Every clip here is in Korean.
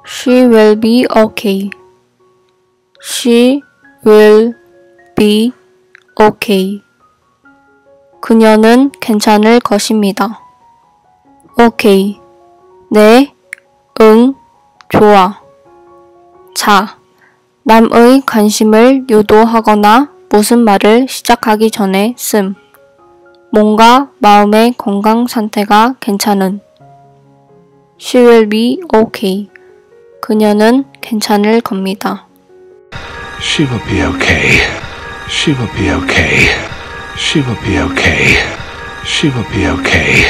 She will be okay. She will be okay. 그녀는 괜찮을 것입니다. Okay. 네, 응, 좋아. 자, 남의 관심을 유도하거나 무슨 말을 시작하기 전에 씀. 뭔가 마음의 건강 상태가 괜찮은. She will be okay. 그녀는 괜찮을 겁니다. She will be okay. She will be okay. She will be okay. She will be okay.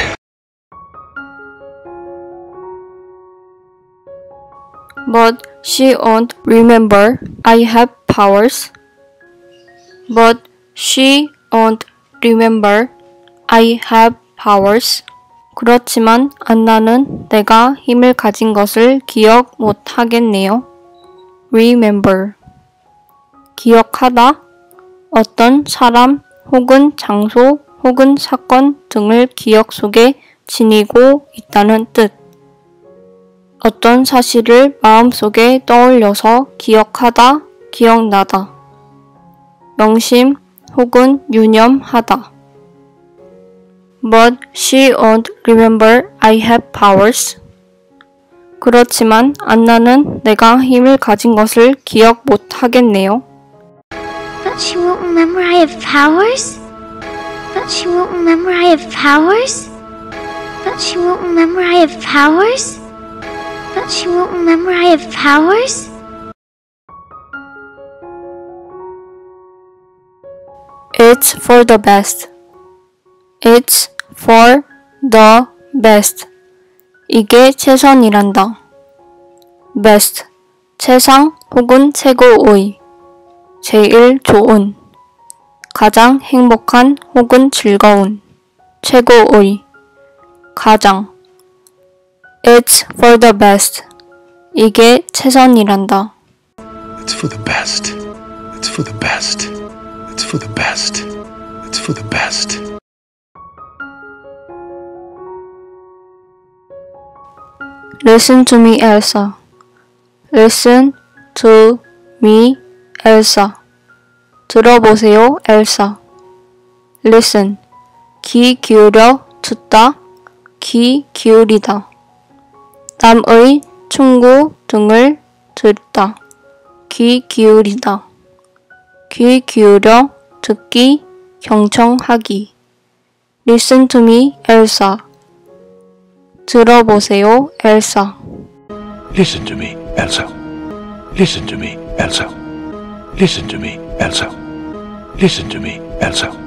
But she won't remember I have powers. But she won't remember I have powers. 그렇지만 안나는 내가 힘을 가진 것을 기억 못 하겠네요. Remember. 기억하다. 어떤 사람 혹은 장소 혹은 사건 등을 기억 속에 지니고 있다는 뜻. 어떤 사실을 마음속에 떠올려서 기억하다, 기억나다. 명심 혹은 유념하다. But she won't remember I have powers. 그렇지만 안나는 내가 힘을 가진 것을 기억 못 하겠네요. But she won't remember I have powers? But she won't remember I have powers? But she won't remember I have powers? But she won't remember I have powers? It's for the best. It's for the best. 이게 최선이란다. best. 최상 혹은 최고의. 제일 좋은. 가장 행복한 혹은 즐거운. 최고의. 가장. It's for the best. 이게 최선이란다. It's for the best. It's for the best. It's for the best. It's for the best. Listen to me, Elsa. Listen to me, Elsa. 들어보세요, 엘사. Listen. 귀 기울여 듣다, 귀 기울이다. 남의 충고 등을 듣다, 귀 기울이다. 귀 기울여 듣기, 경청하기. Listen to me, Elsa. 들어보세요, 엘사. Listen to me, Elsa. Listen to me, Elsa. Listen to me, Elsa. Listen to me, Elsa.